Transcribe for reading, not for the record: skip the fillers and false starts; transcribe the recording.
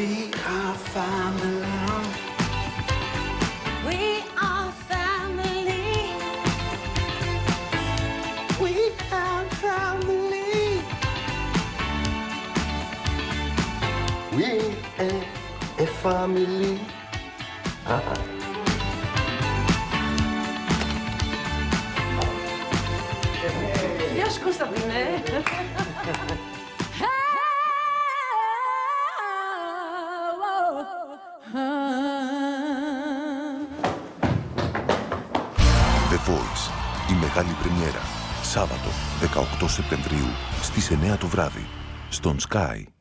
We are family. We are family. We are family. We are a family. Γεια σου Κωνσταντίνε. The Voice, η μεγάλη πρεμιέρα, Σάββατο 18 Σεπτεμβρίου στις 9 το βράδυ, στον Sky.